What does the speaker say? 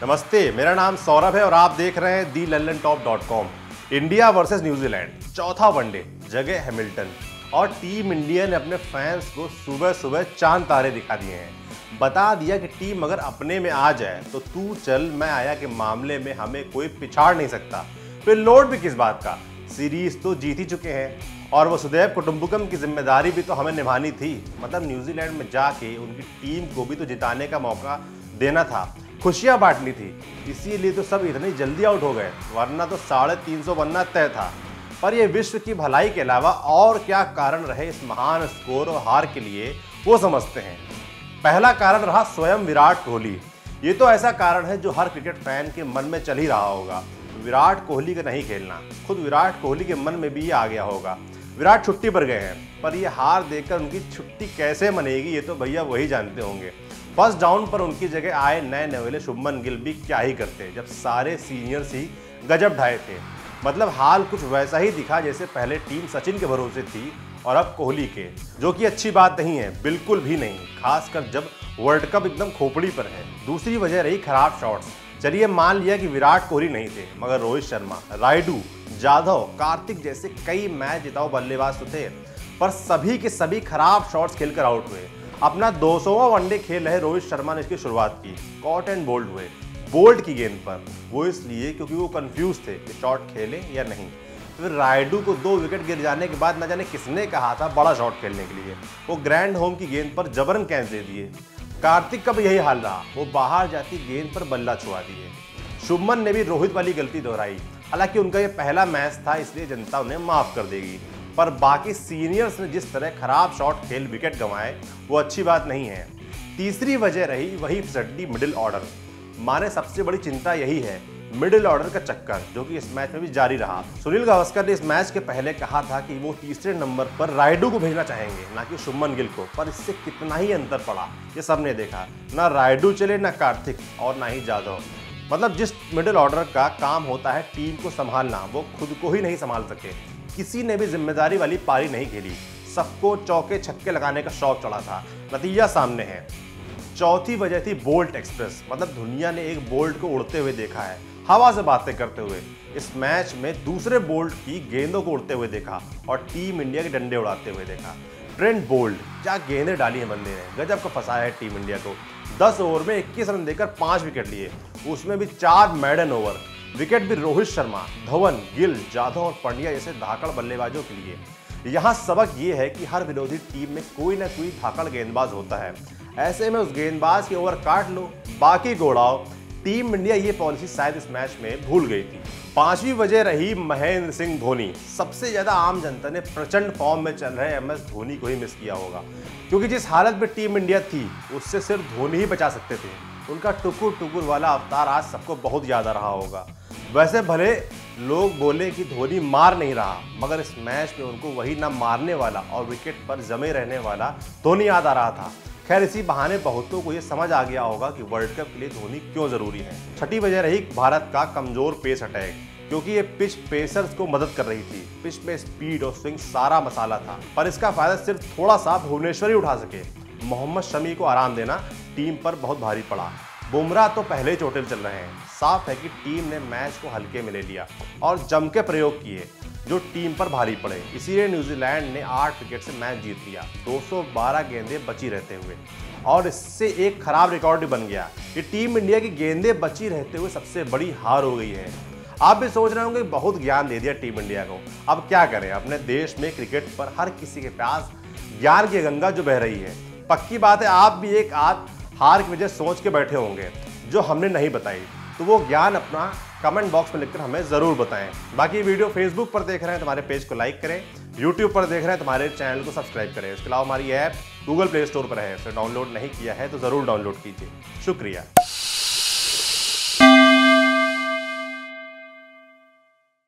नमस्ते, मेरा नाम सौरभ है और आप देख रहे हैं the LondonTop.com। India versus New Zealand, चौथा वनडे, जगह हैमिल्टन और टीम इंडिया ने अपने फैंस को सुबह सुबह चांद तारे दिखा दिए हैं। बता दिया कि टीम अगर अपने में आ जाए तो तू चल मैं आया के मामले में हमें कोई पिछाड़ नहीं सकता। फिर लोड भी किस बात का, सीरीज तो जीत ही चुके हैं और वसुधैव कुटुंबकम की जिम्मेदारी भी तो हमें निभानी थी। मतलब न्यूजीलैंड में जाके उनकी टीम को भी तो जिताने का मौका देना था, खुशियां बांटनी थी। इसीलिए तो सब इतनी जल्दी आउट हो गए, वरना तो 350 बनना तय था। पर यह विश्व की भलाई के अलावा और क्या कारण रहे इस महान स्कोर और हार के लिए, वो समझते हैं। पहला कारण रहा स्वयं विराट कोहली। ये तो ऐसा कारण है जो हर क्रिकेट फैन के मन में चल ही रहा होगा, विराट कोहली का नहीं खेलना। खुद विराट कोहली के मन में भी ये आ गया होगा। विराट छुट्टी पर गए हैं, पर ये हार देखकर उनकी छुट्टी कैसे मनेगी ये तो भैया वही जानते होंगे। फर्स्ट डाउन पर उनकी जगह आए नए नवेले शुभमन गिल भी क्या ही करते जब सारे सीनियर्स ही गजब ढाए थे। मतलब हाल कुछ वैसा ही दिखा जैसे पहले टीम सचिन के भरोसे थी और अब कोहली के, जो कि अच्छी बात नहीं है, बिल्कुल भी नहीं, खासकर जब वर्ल्ड कप एकदम खोपड़ी पर है। दूसरी वजह रही खराब शॉट्स। चलिए मान लिया कि विराट कोहली नहीं थे, मगर रोहित शर्मा, रायडू, जाधव, कार्तिक जैसे कई मैच जिताऊ बल्लेबाज तो थे, पर सभी के सभी खराब शॉट्स खेलकर आउट हुए। अपना 200वां वनडे खेल रहे रोहित शर्मा ने इसकी शुरुआत की, कॉट एंड बोल्ड हुए, बोल्ट की गेंद पर। वो इसलिए क्योंकि वो कंफ्यूज थे कि शॉट खेले या नहीं। फिर रायडू को 2 विकेट गिर जाने के बाद न जाने किसने कहा था बड़ा शॉट खेलने के लिए, वो ग्रैंड होम की गेंद पर जबरन कैच दे दिए। कार्तिक का भी यही हाल रहा, वो बाहर जाती गेंद पर बल्ला छुआ दिए। शुभमन ने भी रोहित वाली गलती दोहराई। हालांकि उनका ये पहला मैच था, इसलिए जनता उन्हें माफ कर देगी, पर बाकी सीनियर्स ने जिस तरह खराब शॉट खेल विकेट गंवाए वो अच्छी बात नहीं है। तीसरी वजह रही वही फिसड्डी मिडिल ऑर्डर। माने सबसे बड़ी चिंता यही है, मिडिल ऑर्डर का चक्कर, जो कि इस मैच में भी जारी रहा। सुनील गावस्कर ने इस मैच के पहले कहा था कि वो तीसरे नंबर पर रायडू को भेजना चाहेंगे, ना कि शुभमन गिल को, पर इससे कितना ही अंतर पड़ा ये सबने देखा। ना रायडू चले, ना कार्तिक और ना ही जाधव। मतलब जिस मिडिल ऑर्डर का काम होता है टीम को संभालना, वो खुद को ही नहीं संभाल सके। किसी ने भी जिम्मेदारी वाली पारी नहीं खेली, सबको चौके छक्के लगाने का शौक चढ़ा था। नतीजा सामने है। चौथी वजह थी बोल्ट एक्सप्रेस। मतलब दुनिया ने एक बोल्ट को उड़ते हुए देखा है, हवा से बातें करते हुए। इस मैच में दूसरे बोल्ट की गेंदों को उड़ते हुए देखा और टीम इंडिया के डंडे उड़ाते हुए देखा। ट्रेंट बोल्ट, क्या गेंदें डाली है बंदे ने, गजब का फंसाया है टीम इंडिया को। 10 ओवर में 21 रन देकर 5 विकेट लिए, उसमें भी 4 मैडन ओवर। विकेट भी रोहित शर्मा, धवन, गिल, जाधव और पंड्या जैसे धाकड़ बल्लेबाजों के लिए। यहाँ सबक ये है कि हर विरोधी टीम में कोई ना कोई धाकड़ गेंदबाज होता है। ऐसे में उस गेंदबाज के ओवर काट लो, बाकी गोड़ाओ। टीम इंडिया ये पॉलिसी शायद इस मैच में भूल गई थी। पांचवी वजह रही महेंद्र सिंह धोनी। सबसे ज्यादा आम जनता ने प्रचंड फॉर्म में चल रहे MS धोनी को ही मिस किया होगा, क्योंकि जिस हालत में टीम इंडिया थी उससे सिर्फ धोनी ही बचा सकते थे। उनका टुकुर टुकुर वाला अवतार आज सबको बहुत याद आ रहा होगा। वैसे भले लोग बोले कि धोनी मार नहीं रहा, मगर इस मैच में उनको वही ना मारने वाला और विकेट पर जमे रहने वाला धोनी याद आ रहा था। खैर इसी बहाने बहुतों को ये समझ आ गया होगा कि वर्ल्ड कप के लिए धोनी क्यों जरूरी है। छठी वजह रही भारत का कमजोर पेस अटैक, क्योंकि ये पिच पेसर्स को मदद कर रही थी। पिच में स्पीड और स्विंग सारा मसाला था, पर इसका फायदा सिर्फ थोड़ा सा भुवनेश्वर ही उठा सके। मोहम्मद शमी को आराम देना टीम पर बहुत भारी पड़ा। बुमराह तो पहले ही चोटिल चल रहे हैं। साफ है कि टीम ने मैच को हल्के में ले लिया और जम के प्रयोग किए, जो टीम पर भारी पड़े। इसीलिए न्यूजीलैंड ने 8 विकेट से मैच जीत लिया, 212 गेंदें बची रहते हुए। और इससे एक खराब रिकॉर्ड भी बन गया कि टीम इंडिया की गेंदें बची रहते हुए सबसे बड़ी हार हो गई है। आप भी सोच रहे होंगे बहुत ज्ञान दे दिया टीम इंडिया को, अब क्या करें। अपने देश में क्रिकेट पर हर किसी के पास ज्ञान की गंगा जो बह रही है। पक्की बात है आप भी एक आध हार की वजह सोच के बैठे होंगे जो हमने नहीं बताई, तो वो ज्ञान अपना कमेंट बॉक्स में लिखकर हमें जरूर बताएं। बाकी वीडियो फेसबुक पर देख रहे हैं तो हमारे पेज को लाइक करें, यूट्यूब पर देख रहे हैं तो हमारे चैनल को सब्सक्राइब करें। इसके अलावा हमारी ऐप गूगल प्ले स्टोर पर है, इसे डाउनलोड नहीं किया है तो जरूर डाउनलोड कीजिए। शुक्रिया।